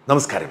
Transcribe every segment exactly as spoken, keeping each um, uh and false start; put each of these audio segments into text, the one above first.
നമസ്കാരം.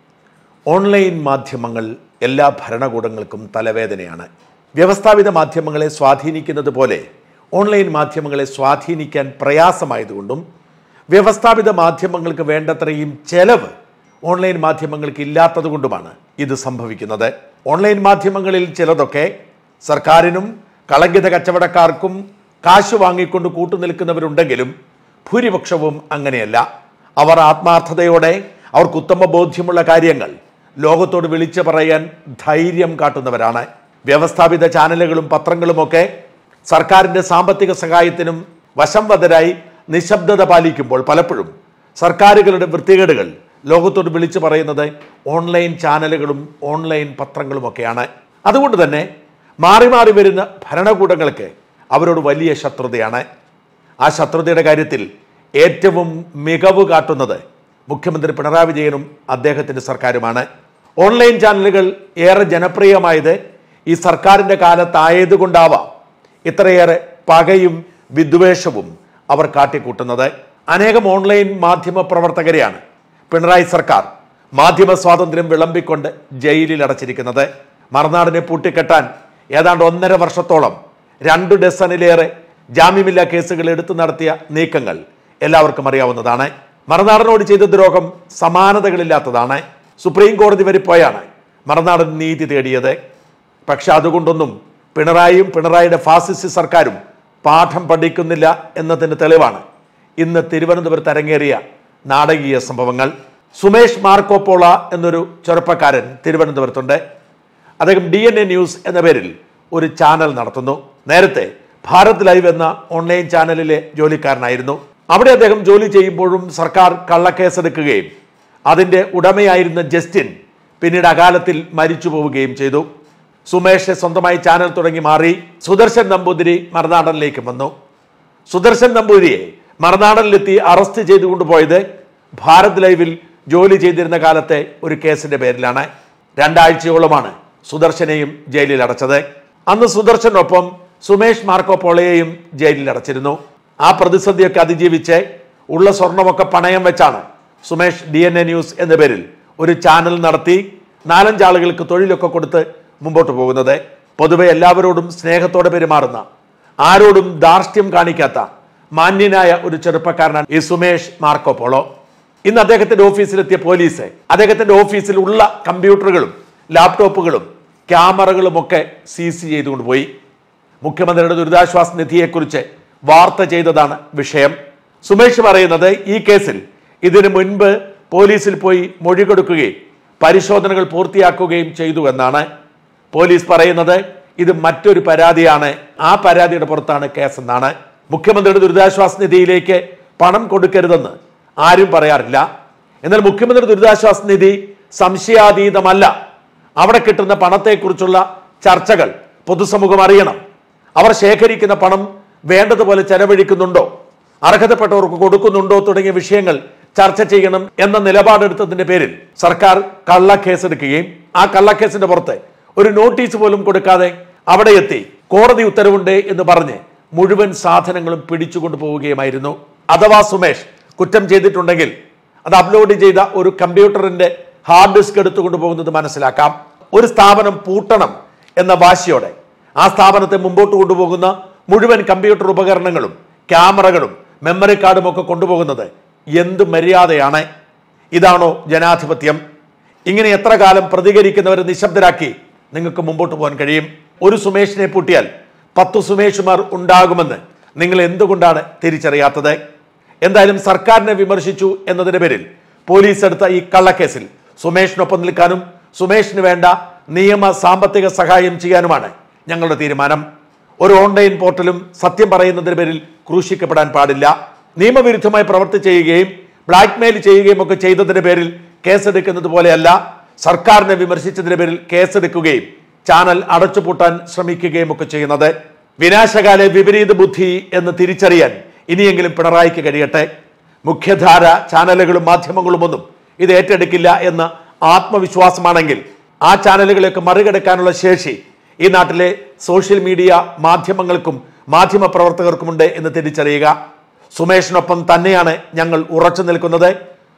ഓൺലൈൻ മാധ്യമങ്ങൾ എല്ലാ ഭരണകൂടങ്ങൾക്കും തലവേദനയാണ്. വ്യവസ്ഥാപിത മാധ്യമങ്ങളെ സ്വാധീനിക്കുന്നത് പോലെ ഓൺലൈൻ മാധ്യമങ്ങളെ സ്വാധീനിക്കാൻ പ്രയാസമായതുകൊണ്ടും വ്യവസ്ഥാപിത മാധ്യമങ്ങൾക്ക് വേണ്ടത്രയും ചെലവ് ഓൺലൈൻ മാധ്യമങ്ങൾക്ക് ഇല്ലാത്തതുകൊണ്ടുമാണ് ഇത് സംഭവിക്കുന്നത്. ഓൺലൈൻ മാധ്യമങ്ങളിൽ ചിലതൊക്കെ സർക്കാരിനും കളങ്കിത കച്ചവടക്കാർക്കും കാശ് വാങ്ങിക്കൊണ്ട് കൂട്ടുനിൽക്കുന്നവരുണ്ടെങ്കിലും ഭൂരിപക്ഷവും അങ്ങനെയല്ല. അവർ ആത്മാർത്ഥതയോടെ അവർക്ക് ഉത്തമ ബോധ്യമുള്ള കാര്യങ്ങൾ ലോകത്തോട് വിളിച്ചു പറയാൻ ധൈര്യം കാട്ടുന്നവരാണ്. വ്യവസ്ഥാപിത ചാനലുകളും പത്രങ്ങളുമൊക്കെ സർക്കാരിൻ്റെ സാമ്പത്തിക സഹായത്തിനും വശംവദരായി നിശബ്ദത പാലിക്കുമ്പോൾ പലപ്പോഴും സർക്കാരുകളുടെ വൃത്തികേടുകൾ ലോകത്തോട് വിളിച്ചു പറയുന്നത് ഓൺലൈൻ ചാനലുകളും ഓൺലൈൻ പത്രങ്ങളുമൊക്കെയാണ്. അതുകൊണ്ട് തന്നെ മാറി മാറി വരുന്ന ഭരണകൂടങ്ങൾക്ക് അവരോട് വലിയ ശത്രുതയാണ്. ആ ശത്രുതയുടെ കാര്യത്തിൽ ഏറ്റവും മികവ് കാട്ടുന്നത് മുഖ്യമന്ത്രി പിണറായി വിജയനും അദ്ദേഹത്തിൻ്റെ സർക്കാരുമാണ്. ഓൺലൈൻ ചാനലുകൾ ഏറെ ജനപ്രിയമായത് ഈ സർക്കാരിൻ്റെ കാലത്തായതുകൊണ്ടാവാം ഇത്രയേറെ പകയും വിദ്വേഷവും അവർ കാട്ടിക്കൂട്ടുന്നത്. അനേകം ഓൺലൈൻ മാധ്യമ പ്രവർത്തകരെയാണ് പിണറായി സർക്കാർ മാധ്യമ സ്വാതന്ത്ര്യം വിളമ്പിക്കൊണ്ട് ജയിലിൽ അടച്ചിരിക്കുന്നത്. മറുനാടിനെ പൂട്ടിക്കെട്ടാൻ ഏതാണ്ട് ഒന്നര വർഷത്തോളം രണ്ടു ഡസനിലേറെ ജാമ്യമില്ലാ കേസുകൾ എടുത്തു നടത്തിയ നീക്കങ്ങൾ എല്ലാവർക്കും അറിയാവുന്നതാണ്. മറുനാടനോട് ചെയ്ത ദ്രോഹം സമാനതകളില്ലാത്തതാണ്. സുപ്രീം കോടതി വരെ പോയാണ് മറുനാടൻ നീതി തേടിയത്. പക്ഷെ അതുകൊണ്ടൊന്നും പിണറായിയും പിണറായിയുടെ ഫാസിസ്റ്റ് സർക്കാരും പാഠം പഠിക്കുന്നില്ല എന്നതിന് തെളിവാണ് ഇന്ന് തിരുവനന്തപുരത്ത് അരങ്ങേറിയ നാടകീയ സംഭവങ്ങൾ. സുമേഷ് മാർക്കോപ്പോള എന്നൊരു ചെറുപ്പക്കാരൻ തിരുവനന്തപുരത്തുണ്ട്. അദ്ദേഹം ഡി എൻ എ ന്യൂസ് എന്ന പേരിൽ ഒരു ചാനൽ നടത്തുന്നു. നേരത്തെ ഭാരത് ലൈവ് എന്ന ഓൺലൈൻ ചാനലിലെ ജോലിക്കാരനായിരുന്നു. അവിടെ അദ്ദേഹം ജോലി ചെയ്യുമ്പോഴും സർക്കാർ കള്ളക്കേസെടുക്കുകയും അതിൻ്റെ ഉടമയായിരുന്ന ജസ്റ്റിൻ പിന്നീട് അകാലത്തിൽ മരിച്ചു പോവുകയും ചെയ്തു. സുമേഷ് സ്വന്തമായി ചാനൽ തുടങ്ങി മാറി. സുദർശൻ നമ്പൂതിരി മറുനാടനിലേക്ക് വന്നു. സുദർശൻ നമ്പൂതിരിയെ മറുനാടനിലെത്തി അറസ്റ്റ് ചെയ്തുകൊണ്ടുപോയത് ഭാരത് ലൈവിൽ ജോലി ചെയ്തിരുന്ന കാലത്തെ ഒരു കേസിന്റെ പേരിലാണ്. രണ്ടാഴ്ചയോളമാണ് സുദർശനെയും ജയിലിൽ അടച്ചത്. അന്ന് സുദർശനൊപ്പം സുമേഷ് മാർക്കോപോളയെയും ജയിലിൽ അടച്ചിരുന്നു. ആ പ്രതിസന്ധിയൊക്കെ അതിജീവിച്ച് ഉള്ള സ്വർണമൊക്കെ പണയം വെച്ചാണ് Sumesh D N A news എന്ന പേരിൽ ഒരു ചാനൽ നടത്തി നാലഞ്ചാളുകൾക്ക് തൊഴിലൊക്കെ കൊടുത്ത് മുമ്പോട്ട് പോകുന്നത്. പൊതുവെ എല്ലാവരോടും സ്നേഹത്തോടെ പെരുമാറുന്ന, ആരോടും ധാർഷ്ട്യം കാണിക്കാത്ത മാന്യനായ ഒരു ചെറുപ്പക്കാരനാണ് ഈ സുമേഷ് മാർക്കോപോളോ. ഇന്ന് അദ്ദേഹത്തിന്റെ ഓഫീസിലെത്തിയ പോലീസ് അദ്ദേഹത്തിന്റെ ഓഫീസിൽ ഉള്ള കമ്പ്യൂട്ടറുകളും ലാപ്ടോപ്പുകളും ക്യാമറകളും ഒക്കെ സീസ് ചെയ്തുകൊണ്ട് പോയി. മുഖ്യമന്ത്രിയുടെ ദുരിതാശ്വാസ നിധിയെക്കുറിച്ച് വാർത്ത ചെയ്തതാണ് വിഷയം. സുമേഷ് പറയുന്നത് ഈ കേസിൽ ഇതിനു മുൻപ് പോലീസിൽ പോയി മൊഴി കൊടുക്കുകയും പരിശോധനകൾ പൂർത്തിയാക്കുകയും ചെയ്തു എന്നാണ്. പോലീസ് പറയുന്നത് ഇത് മറ്റൊരു പരാതിയാണ്, ആ പരാതിയുടെ പുറത്താണ് കേസെന്നാണ്. മുഖ്യമന്ത്രിയുടെ ദുരിതാശ്വാസ നിധിയിലേക്ക് പണം കൊടുക്കരുതെന്ന് ആരും പറയാറില്ല. എന്നാൽ മുഖ്യമന്ത്രി ദുരിതാശ്വാസ നിധി സംശയാതീതമല്ല. അവിടെ കിട്ടുന്ന പണത്തെക്കുറിച്ചുള്ള ചർച്ചകൾ പൊതുസമൂഹം അറിയണം. അവർ ശേഖരിക്കുന്ന പണം വേണ്ടതുപോലെ ചെലവഴിക്കുന്നുണ്ടോ, അർഹതപ്പെട്ടവർക്ക് കൊടുക്കുന്നുണ്ടോ തുടങ്ങിയ വിഷയങ്ങൾ ചർച്ച ചെയ്യണം എന്ന നിലപാടെടുത്തതിന്റെ പേരിൽ സർക്കാർ കള്ളക്കേസെടുക്കുകയും ആ കള്ളക്കേസിന്റെ പുറത്ത് ഒരു നോട്ടീസ് പോലും കൊടുക്കാതെ അവിടെ എത്തി കോടതി ഉത്തരവുണ്ട് എന്ന് പറഞ്ഞ് മുഴുവൻ സാധനങ്ങളും പിടിച്ചുകൊണ്ടു പോവുകയുമായിരുന്നു. അഥവാ സുമേഷ് കുറ്റം ചെയ്തിട്ടുണ്ടെങ്കിൽ അത് അപ്ലോഡ് ചെയ്ത ഒരു കമ്പ്യൂട്ടറിന്റെ ഹാർഡ് ഡിസ്ക് എടുത്തുകൊണ്ട് പോകുന്നത് മനസ്സിലാക്കാം. ഒരു സ്ഥാപനം പൂട്ടണം എന്ന വാശിയോടെ ആ സ്ഥാപനത്തെ മുമ്പോട്ട് കൊണ്ടുപോകുന്ന മുഴുവൻ കമ്പ്യൂട്ടർ ഉപകരണങ്ങളും ക്യാമറകളും മെമ്മറി കാർഡും ഒക്കെ കൊണ്ടുപോകുന്നത് എന്ത് മര്യാദയാണ്? ഇതാണോ ജനാധിപത്യം? ഇങ്ങനെ എത്ര കാലം പ്രതികരിക്കുന്നവരെ നിശബ്ദരാക്കി നിങ്ങൾക്ക് മുമ്പോട്ട് പോകാൻ കഴിയും? ഒരു സുമേഷിനെ പൂട്ടിയാൽ പത്ത് സുമേഷുമാർ ഉണ്ടാകുമെന്ന് നിങ്ങൾ എന്തുകൊണ്ടാണ് തിരിച്ചറിയാത്തത്? എന്തായാലും സർക്കാരിനെ വിമർശിച്ചു എന്നതിന്റെ പേരിൽ പോലീസ് എടുത്ത ഈ കള്ളക്കേസിൽ സുമേഷിനൊപ്പം നിൽക്കാനും സുമേഷിന് വേണ്ട നിയമ സാമ്പത്തിക സഹായം ചെയ്യാനുമാണ് ഞങ്ങളുടെ തീരുമാനം. ഒരു ഓൺലൈൻ പോർട്ടലും സത്യം പറയുന്നതിന് പേരിൽ ക്രൂശിക്കപ്പെടാൻ പാടില്ല. നിയമവിരുദ്ധമായി പ്രവർത്തി ചെയ്യുകയും ബ്ലാക്ക് മെയിൽ ചെയ്യുകയും ഒക്കെ ചെയ്തതിന്റെ പേരിൽ കേസെടുക്കുന്നത് പോലെയല്ല സർക്കാരിനെ വിമർശിച്ചതിന്റെ പേരിൽ കേസെടുക്കുകയും ചാനൽ അടച്ചുപൂട്ടാൻ ശ്രമിക്കുകയും ഒക്കെ ചെയ്യുന്നത്. വിനാശകാല വിപരീത ബുദ്ധി എന്ന് തിരിച്ചറിയാൻ ഇനിയെങ്കിലും പിണറായിക്ക് കഴിയട്ടെ. മുഖ്യധാര ചാനലുകളും മാധ്യമങ്ങളും ഒന്നും ഇത് ഏറ്റെടുക്കില്ല എന്ന ആത്മവിശ്വാസമാണെങ്കിൽ ആ ചാനലുകളെയൊക്കെ മറികടക്കാനുള്ള ശേഷി ഈ നാട്ടിലെ സോഷ്യൽ മീഡിയ മാധ്യമങ്ങൾക്കും മാധ്യമ പ്രവർത്തകർക്കുമുണ്ട് എന്ന് തിരിച്ചറിയുക. സുമേഷിനൊപ്പം തന്നെയാണ് ഞങ്ങൾ ഉറച്ചു നിൽക്കുന്നത്.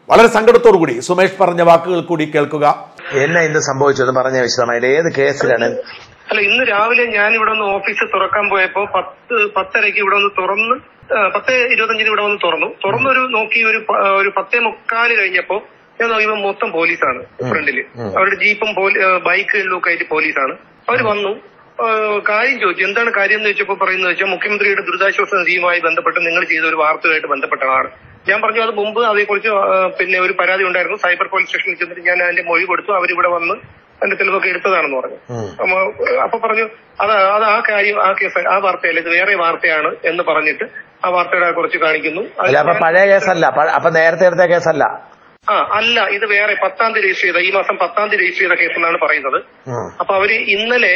വളരെ സങ്കടത്തോടു കൂടി സുമേഷ് പറഞ്ഞ വാക്കുകൾ കൂടി കേൾക്കുക. എന്നെ ഇന്ന് സംഭവിച്ചത് പറഞ്ഞ വിശദമായിട്ട് ഏത് കേസിലാണ്? അല്ല, ഇന്ന് രാവിലെ ഞാൻ ഇവിടെ ഒന്ന് ഓഫീസ് തുറക്കാൻ പോയപ്പോ പത്ത് പത്തരയ്ക്ക് ഇവിടെ ഒന്ന് തുറന്ന് പത്ത് ഇരുപത്തഞ്ചിന് ഇവിടെ വന്ന് തുറന്നു തുറന്നൊരു നോക്കി ഒരു ഒരു പത്തേ മുക്കാല് കഴിഞ്ഞപ്പോ ഞാൻ നോക്കിയപ്പോ മൊത്തം പോലീസാണ് ഫ്രണ്ടില്. അവരുടെ ജീപ്പും ബൈക്കും ഒക്കെ ആയിട്ട് പോലീസാണ്. അവര് വന്നു കാര്യം ചോദിച്ചു. എന്താണ് കാര്യം എന്ന് ചോദിച്ചപ്പോ പറയുന്നത് വെച്ചാൽ മുഖ്യമന്ത്രിയുടെ ദുരിതാശ്വാസ നിധിയുമായി ബന്ധപ്പെട്ട് നിങ്ങൾ ചെയ്ത ഒരു വാർത്തയായിട്ട് ബന്ധപ്പെട്ടതാണ്. ഞാൻ പറഞ്ഞു അത് മുമ്പ് അതേക്കുറിച്ച് പിന്നെ ഒരു പരാതി ഉണ്ടായിരുന്നു. സൈബർ പോലീസ് സ്റ്റേഷനിൽ ചെന്നിട്ട് ഞാൻ അതിന്റെ മൊഴി കൊടുത്തു. അവരിവിടെ വന്ന് എന്റെ തെളിവൊക്കെ എടുത്തതാണെന്ന് പറഞ്ഞു. അപ്പൊ പറഞ്ഞു അത് അത് ആ കാര്യം ആ കേസ് ആ വാർത്തയല്ല, ഇത് വേറെ വാർത്തയാണ് എന്ന് പറഞ്ഞിട്ട് ആ വാർത്തയുടെ കുറിച്ച് കാണിക്കുന്നു. പഴയ കേസല്ല, അപ്പൊ നേരത്തെ എടുത്ത കേസല്ല. ആ അല്ല, ഇത് വേറെ പത്താം തീയതി രജിസ്റ്റർ ചെയ്ത ഈ മാസം പത്താം തീയതി രജിസ്റ്റർ ചെയ്ത കേസെന്നാണ് പറയുന്നത്. അപ്പൊ അവര് ഇന്നലെ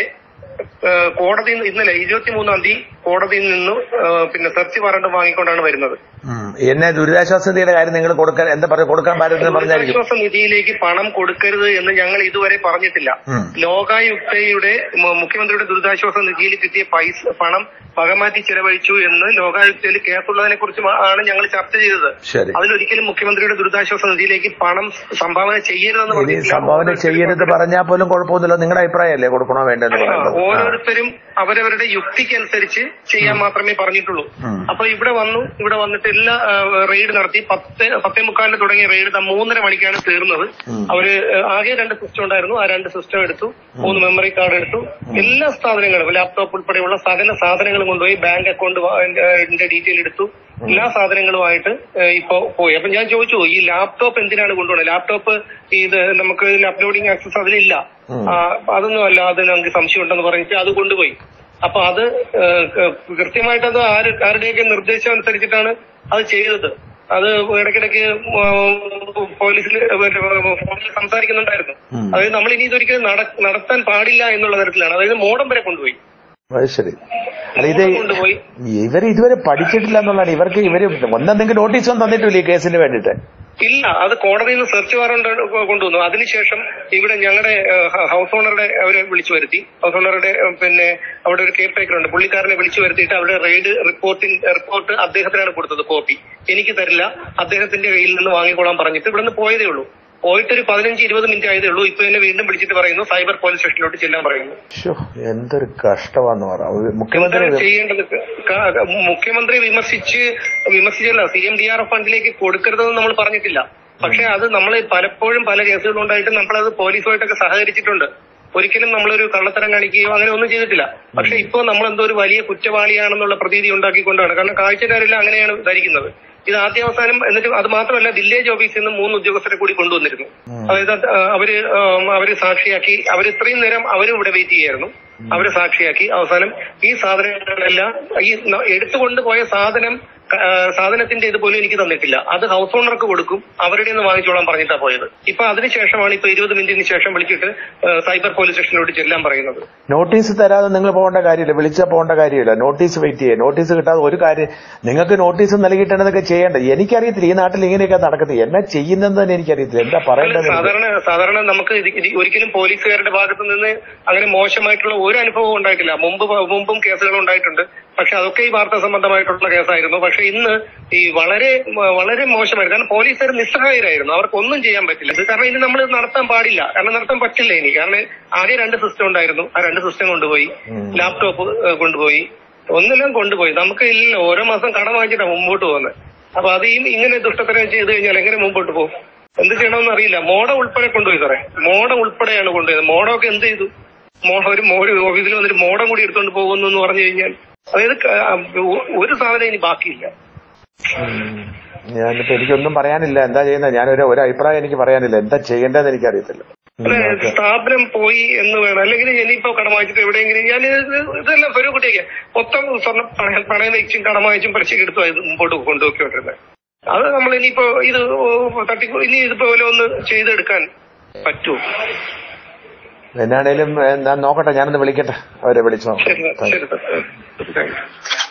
കോടതി ഇന്നലെ ഇരുപത്തിമൂന്നാം തീയതി കോടതിയിൽ നിന്ന് പിന്നെ സെർച്ച് വാറണ്ട് വാങ്ങിക്കൊണ്ടാണ് വരുന്നത്. എന്നെ ദുരിതാശ്വാസ നിധിയുടെ കാര്യം നിങ്ങൾ കൊടുക്കാൻ എന്താ പറയുക കൊടുക്കാൻ ദുരിതാശ്വാസ നിധിയിലേക്ക് പണം കൊടുക്കരുത് എന്ന് ഞങ്ങൾ ഇതുവരെ പറഞ്ഞിട്ടില്ല. ലോകായുക്തയുടെ മുഖ്യമന്ത്രിയുടെ ദുരിതാശ്വാസ നിധിയിൽ കിട്ടിയ പൈസ പണം വകമാറ്റി ചെലവഴിച്ചു എന്ന് ലോകായുക്തയിൽ കേസുള്ളതിനെ കുറിച്ച് ആണ് ഞങ്ങൾ ചർച്ച ചെയ്തത്. അതിലൊരിക്കലും മുഖ്യമന്ത്രിയുടെ ദുരിതാശ്വാസ നിധിയിലേക്ക് പണം സംഭാവന ചെയ്യരുതെന്ന് പറഞ്ഞു. സംഭാവന ചെയ്യരുത് പറഞ്ഞാൽ പോലും കുഴപ്പമൊന്നുമില്ല. നിങ്ങളുടെ അഭിപ്രായമല്ലേ കൊടുക്കണോ വേണ്ടെന്ന്? ഓരോരുത്തരും അവരവരുടെ യുക്തിക്കനുസരിച്ച് ചെയ്യാൻ മാത്രമേ പറഞ്ഞിട്ടുള്ളൂ. അപ്പൊ ഇവിടെ വന്നു ഇവിടെ വന്നിട്ട് എല്ലാ റെയ്ഡ് നടത്തി. പത്ത് പത്തേ മുക്കാലിന് തുടങ്ങിയ റെയ്ഡ് മൂന്നര മണിക്കാണ് തീർന്നത്. അവര് ആകെ രണ്ട് സിസ്റ്റം ഉണ്ടായിരുന്നു. ആ രണ്ട് സിസ്റ്റം എടുത്തു, മൂന്ന് മെമ്മറി കാർഡ് എടുത്തു, എല്ലാ സാധനങ്ങളും ലാപ്ടോപ്പ് ഉൾപ്പെടെയുള്ള സകല സാധനങ്ങളും കൊണ്ടുപോയി ബാങ്ക് അക്കൗണ്ടിന്റെ ഡീറ്റെയിൽ എടുത്തു. എല്ലാ സാധനങ്ങളുമായിട്ട് ഇപ്പോ പോയി. അപ്പൊ ഞാൻ ചോദിച്ചു ഈ ലാപ്ടോപ്പ് എന്തിനാണ് കൊണ്ടുപോകുന്നത്? ലാപ്ടോപ്പ് ഇത് നമുക്ക് അപ്ലോഡിംഗ് ആക്സസ് അതിലില്ല, അതൊന്നും അല്ല, അത് നമുക്ക് സംശയം ഉണ്ടെന്ന് പറഞ്ഞിട്ട് അത് കൊണ്ടുപോയി. അപ്പൊ അത് കൃത്യമായിട്ട് അത് ആര് ആരുടെയൊക്കെ നിർദ്ദേശം അനുസരിച്ചിട്ടാണ് അത് ചെയ്തത്. അത് ഇടയ്ക്കിടയ്ക്ക് പോലീസിൽ സംസാരിക്കുന്നുണ്ടായിരുന്നു. അതായത് നമ്മൾ ഇനി ഇതൊരിക്കലും നടത്താൻ പാടില്ല എന്നുള്ള തരത്തിലാണ്. അതായത് മോഡം വരെ കൊണ്ടുപോയി. ശരി, ഇത് ഇവർ ഇതുവരെ പഠിച്ചിട്ടില്ല എന്നുള്ളതാണ്. ഇവർക്ക് ഇവര് ഒന്നെന്തെങ്കിലും നോട്ടീസൊന്നും തന്നിട്ടില്ല ഈ കേസിന് വേണ്ടിയിട്ട്? ഇല്ല, അത് കോടതിയിൽ നിന്ന് സെർച്ച് വാറണ്ട് കൊണ്ടുവന്നു. അതിനുശേഷം ഇവിടെ ഞങ്ങളുടെ ഹൗസ് ഓണറുടെ അവരെ വിളിച്ചു വരുത്തി. ഹൗസ് ഓണറുടെ പിന്നെ അവിടെ ഒരു കെയർ ടേക്കർ ഉണ്ട്, പുള്ളിക്കാരനെ വിളിച്ചു വരുത്തിയിട്ട് അവരുടെ റെയ്ഡ് റിപ്പോർട്ടിംഗ് റിപ്പോർട്ട് അദ്ദേഹത്തിനാണ് കൊടുത്തത്. കോപ്പി എനിക്ക് തരില്ല, അദ്ദേഹത്തിന്റെ കയ്യിൽ നിന്ന് വാങ്ങിക്കൊള്ളാൻ പറഞ്ഞിട്ട് ഇവിടെ നിന്ന് പോയതേ ഉള്ളൂ. പോയിട്ടൊരു പതിനഞ്ച് ഇരുപത് മിനിറ്റ് ആയതേ ഉള്ളൂ. ഇപ്പൊ എന്നെ വീണ്ടും വിളിച്ചിട്ട് പറയുന്നു സൈബർ പോലീസ് സ്റ്റേഷനിലോട്ട് ചെല്ലാൻ പറയുന്നു. എന്തൊരു കഷ്ടമാണെന്ന് പറയാം. മുഖ്യമന്ത്രി ചെയ്യേണ്ടത് മുഖ്യമന്ത്രി വിമർശിച്ച് വിമർശിച്ചല്ല, C M D R F ഫണ്ടിലേക്ക് കൊടുക്കരുതെന്ന് നമ്മൾ പറഞ്ഞിട്ടില്ല. പക്ഷെ അത് നമ്മൾ പലപ്പോഴും പല കേസുകളുണ്ടായിട്ട് നമ്മളത് പോലീസുമായിട്ടൊക്കെ സഹകരിച്ചിട്ടുണ്ട്. ഒരിക്കലും നമ്മളൊരു കള്ളത്തരം കാണിക്കുകയോ അങ്ങനെ ഒന്നും ചെയ്തിട്ടില്ല. പക്ഷെ ഇപ്പൊ നമ്മൾ എന്തോ ഒരു വലിയ കുറ്റവാളിയാണെന്നുള്ള പ്രതീതി ഉണ്ടാക്കിക്കൊണ്ടാണ്. കാരണം കാഴ്ചക്കാരെല്ലാം അങ്ങനെയാണ് ധരിക്കുന്നത്. ഇത് ആദ്യാവസാനം എന്നിട്ട് അത് മാത്രമല്ല, വില്ലേജ് ഓഫീസിൽ നിന്ന് മൂന്ന് ഉദ്യോഗസ്ഥരെ കൂടി കൊണ്ടുവന്നിരുന്നു. അതായത് അവര് അവര് സാക്ഷിയാക്കി, അവർ ഇത്രയും നേരം അവരും ഇവിടെ വെയിറ്റ് ചെയ്യായിരുന്നു. അവരെ സാക്ഷിയാക്കി അവസാനം ഈ സാധനങ്ങളെല്ലാം ഈ എടുത്തുകൊണ്ടുപോയ സാധനം സാധനത്തിന്റെ ഇതുപോലും എനിക്ക് തന്നിട്ടില്ല. അത് ഹൗസ് ഓണർക്ക് കൊടുക്കും, അവരുടെ നിന്ന് വാങ്ങിച്ചോളാൻ പറഞ്ഞിട്ടാ പോയത്. ഇപ്പൊ അതിനുശേഷമാണ് ഇപ്പൊ ഇരുപത് മിനിറ്റിന് ശേഷം വിളിച്ചിട്ട് സൈബർ പോലീസ് സ്റ്റേഷനിലോട്ട് ചെല്ലാൻ പറയുന്നത്. നോട്ടീസ് തരാതെ നിങ്ങൾ പോകേണ്ട കാര്യമില്ല, വിളിച്ചാൽ പോകേണ്ട കാര്യമില്ല. നോട്ടീസ് വെയിറ്റ് ചെയ്യുക. നോട്ടീസ് കിട്ടാതെ ഒരു കാര്യം നിങ്ങൾക്ക് നോട്ടീസ് നൽകിയിട്ടാണ് ചെയ്യേണ്ടത്. എനിക്കറിയത്തില്ല ഈ നാട്ടിൽ ഇങ്ങനെയൊക്കെ നടക്കുന്നത്. എന്നാ ചെയ്യുന്നതെന്ന് തന്നെ എനിക്കറിയത്തില്ല. എന്താ പറയേണ്ടത്? സാധാരണ സാധാരണ നമുക്ക് ഒരിക്കലും പോലീസുകാരുടെ ഭാഗത്ത് നിന്ന് അങ്ങനെ മോശമായിട്ടുള്ള ഒരു അനുഭവവും ഉണ്ടായിട്ടില്ല. മുമ്പ് മുമ്പും കേസുകൾ ഉണ്ടായിട്ടുണ്ട്. പക്ഷെ അതൊക്കെ ഈ വാർത്താ സംബന്ധമായിട്ടുള്ള കേസായിരുന്നു. പക്ഷെ ഇന്ന് ഈ വളരെ വളരെ മോശമായിരുന്നു. കാരണം പോലീസുകാർ നിസ്സഹായരായിരുന്നു, അവർക്കൊന്നും ചെയ്യാൻ പറ്റില്ല. കാരണം ഇനി നമ്മൾ നടത്താൻ പാടില്ല, കാരണം നടത്താൻ പറ്റില്ല ഇനി. കാരണം ആകെ രണ്ട് സിസ്റ്റം ഉണ്ടായിരുന്നു, ആ രണ്ട് സിസ്റ്റം കൊണ്ടുപോയി, ലാപ്ടോപ്പ് കൊണ്ടുപോയി, ഒന്നെല്ലാം കൊണ്ടുപോയി. നമുക്ക് ഇല്ല, ഓരോ മാസം കടം വാങ്ങിച്ചിട്ടാണ് മുമ്പോട്ട് പോകുന്നത്. അപ്പൊ അത് ഈ ഇങ്ങനെ ദുഷ്ടത്തരം ചെയ്ത് കഴിഞ്ഞാൽ എങ്ങനെ മുമ്പോട്ട് പോകും? എന്ത് ചെയ്യണമെന്ന് അറിയില്ല. മോഡം ഉൾപ്പെടെ കൊണ്ടുപോയി സാറേ, മോഡം ഉൾപ്പെടെയാണ് കൊണ്ടുപോയത്. മോഡമൊക്കെ എന്ത് ചെയ്തു? മോഡം ഒരു മോഡ് ഓഫീസിൽ വന്നിട്ട് മോഡം കൂടി എടുത്തോണ്ട് പോകുന്നു എന്ന് പറഞ്ഞു കഴിഞ്ഞാൽ അതായത് ഒരു സാധനം ഇനി ബാക്കിയില്ല. ഞാനിപ്പോ എനിക്കൊന്നും പറയാനില്ല. എന്താ ചെയ്യുന്നത്? ഞാനൊരു ഒരു അഭിപ്രായം എനിക്ക് പറയാനില്ല. എന്താ ചെയ്യേണ്ടതെന്ന് എനിക്കറിയത്തില്ല. സ്ഥാപനം പോയി എന്ന് വേണം, അല്ലെങ്കിൽ ഇനിയിപ്പോ കടം വാങ്ങിച്ചിട്ട് എവിടെയെങ്കിലും ഞാൻ ഇതെല്ലാം ഒരു കുട്ടിയൊക്കെ മൊത്തം സ്വർണ്ണം പണയം വെച്ചും കടം വാങ്ങിച്ചും പരീക്ഷയ്ക്ക് എടുത്തു മുമ്പോട്ട് കൊണ്ടുപോയിക്കൊണ്ടിരുന്നത്. അത് നമ്മൾ ഇനിയിപ്പോ ഇത് തട്ടിക്കോ ഇനി ഇതുപോലെ ഒന്ന് ചെയ്തെടുക്കാൻ പറ്റുമോ? എന്നാണേലും ഞാൻ നോക്കട്ടെ, ഞാനൊന്ന് വിളിക്കട്ടെ, അവരെ വിളിച്ചോ.